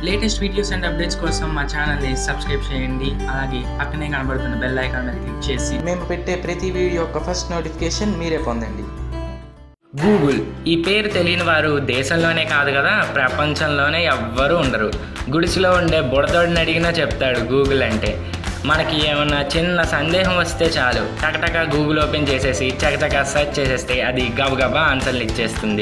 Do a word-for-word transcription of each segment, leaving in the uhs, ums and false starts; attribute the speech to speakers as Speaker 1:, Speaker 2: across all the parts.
Speaker 1: Latest videos and updates కోసం మా ఛానల్ని సబ్స్క్రైబ్ చేయండి. అలాగే పక్కనే కనబడుతున్న బెల్ ఐకాన్ మీద క్లిక్ చేసి
Speaker 2: మేము పెట్టే ప్రతి వీడియో యొక్క ఫస్ట్ నోటిఫికేషన్ మీరే పొందండి.
Speaker 3: గూగుల్ ఈ పేరు తెలియని వారు దేశంలోనే కాదు కదా, ప్రపంచంలోనే ఎవ్వరూ ఉండరు. గుడిసెలో ఉండే బుడతోడిని అడిగినా చెప్తాడు గూగుల్ అంటే. మనకి ఏమన్నా చిన్న సందేహం వస్తే చాలు టకటక గూగుల్ ఓపెన్ చేసేసి చకచక సెర్చ్ చేసేస్తే అది గబగబా ఆన్సర్లు ఇచ్చేస్తుంది.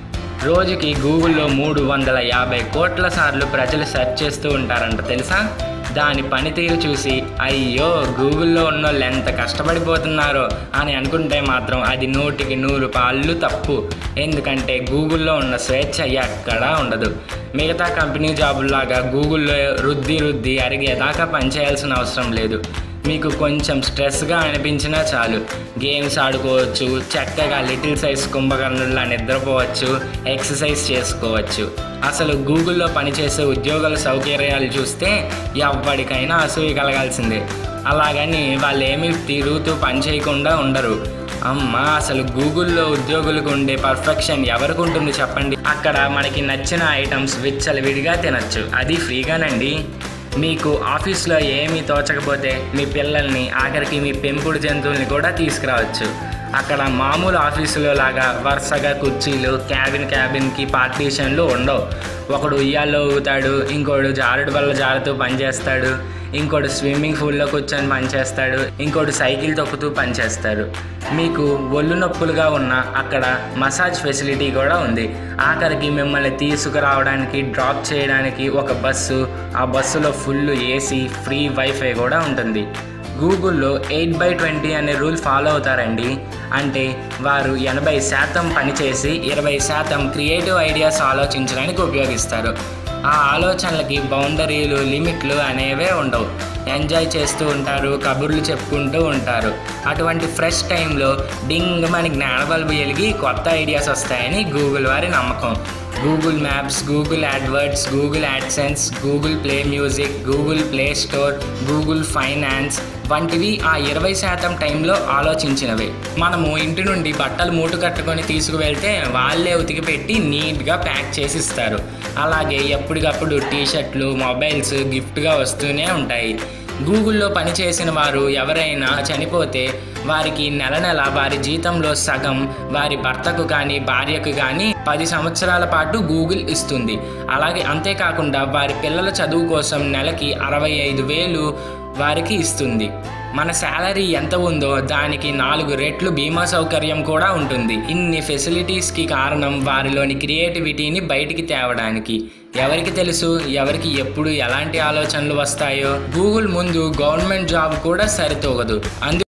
Speaker 3: రోజుకి గూగుల్లో మూడు వందల యాభై కోట్ల సార్లు ప్రజలు సెర్చ్ చేస్తూ ఉంటారంట తెలుసా? దాని పనితీరు చూసి అయ్యో గూగుల్లో ఉన్న వాళ్ళు ఎంత కష్టపడిపోతున్నారో అని అనుకుంటే మాత్రం అది నూటికి నూరు పాళ్ళు తప్పు. ఎందుకంటే గూగుల్లో ఉన్న స్వేచ్ఛ ఎక్కడా ఉండదు. మిగతా కంపెనీ జాబుల్లాగా గూగుల్లో రుద్ది రుద్ది అరిగేదాకా పనిచేయాల్సిన అవసరం లేదు. మీకు కొంచెం స్ట్రెస్గా అనిపించినా చాలు గేమ్స్ ఆడుకోవచ్చు, చక్కగా లిటిల్ సైజ్ కుంభకర్ణుల్లా నిద్రపోవచ్చు, ఎక్సర్సైజ్ చేసుకోవచ్చు. అసలు గూగుల్లో పనిచేసే ఉద్యోగుల సౌకర్యాలు చూస్తే ఎవరికైనా అసూయ కలగాల్సిందే. అలాగని వాళ్ళు ఏమీ తిరుగుతూ పని చేయకుండా ఉండరు. అమ్మ అసలు గూగుల్లో ఉద్యోగులకు ఉండే పర్ఫెక్షన్ ఎవరికి ఉంటుంది చెప్పండి? అక్కడ మనకి నచ్చిన ఐటమ్స్ విచ్చలవిడిగా తినచ్చు, అది ఫ్రీగానండి. మీకు ఆఫీస్లో ఏమీ తోచకపోతే మీ పిల్లల్ని, ఆఖరికి మీ పెంపుడు జంతువుల్ని కూడా తీసుకురావచ్చు. అక్కడ మామూలు ఆఫీసులో లాగా వరుసగా కుర్చీలు, క్యాబిన్ క్యాబిన్కి పార్టీషన్లు ఉండవు. ఒకడు ఉయ్యాల్లో ఊగుతాడు, ఇంకోడు జారుడు వల్ల జారుతూ పనిచేస్తాడు, ఇంకోటి స్విమ్మింగ్ పూల్లో కూర్చొని పనిచేస్తాడు, ఇంకోటి సైకిల్ తొక్కుతూ పనిచేస్తాడు. మీకు ఒళ్ళు నొప్పులుగా ఉన్న అక్కడ మసాజ్ ఫెసిలిటీ కూడా ఉంది. ఆఖరికి మిమ్మల్ని తీసుకురావడానికి, డ్రాప్ చేయడానికి ఒక బస్సు, ఆ బస్సులో ఫుల్ ఏసీ, ఫ్రీ వైఫై కూడా ఉంటుంది. గూగుల్లో ఎయిట్ బై ట్వంటీ అనే రూల్ ఫాలో అవుతారండి. అంటే వారు ఎనభై శాతం పనిచేసి ఇరవై శాతం క్రియేటివ్ ఐడియాస్ ఆలోచించడానికి ఉపయోగిస్తారు. ఆ ఆలోచనలకి బౌండరీలు, లిమిట్లు అనేవే ఉండవు. ఎంజాయ్ చేస్తూ ఉంటారు, కబుర్లు చెప్పుకుంటూ ఉంటారు. అటువంటి ఫ్రెష్ టైంలో డింగ్ మన జ్ఞానబల్బు వెలిగి కొత్త ఐడియాస్ వస్తాయని గూగుల్ వారి నమ్మకం. Google Maps, Google AdWords, Google AdSense, Google Play Music, Google Play Store, Google Finance వంటివి ఆ ఇరవై శాతం టైంలో ఆలోచించినవే. మనము ఇంటి నుండి బట్టలు మూట కట్టుకొని తీసుకువెళ్తే వాళ్ళే ఉతికి పెట్టి నీట్గా ప్యాక్ చేసి ఇస్తారు. అలాగే ఎప్పటికప్పుడు టీషర్ట్లు, మొబైల్స్ గిఫ్ట్గా వస్తూనే ఉంటాయి. గూగుల్లో పనిచేసిన వారు ఎవరైనా చనిపోతే వారికి నెల నెల వారి జీతంలో సగం వారి భర్తకు కానీ భార్యకు కానీ పది సంవత్సరాల పాటు గూగుల్ ఇస్తుంది. అలాగే అంతేకాకుండా వారి పిల్లల చదువు కోసం నెలకి అరవై ఐదు వేలు వారికి ఇస్తుంది. మన శాలరీ ఎంత ఉందో దానికి నాలుగు రెట్లు బీమా సౌకర్యం కూడా ఉంటుంది. ఇన్ని ఫెసిలిటీస్కి కారణం వారిలోని క్రియేటివిటీని బయటికి తేవడానికి. ఎవరికి తెలుసు ఎవరికి ఎప్పుడు ఎలాంటి ఆలోచనలు వస్తాయో? గూగుల్ ముందు గవర్నమెంట్ జాబ్ కూడా సరితూగదు. అందు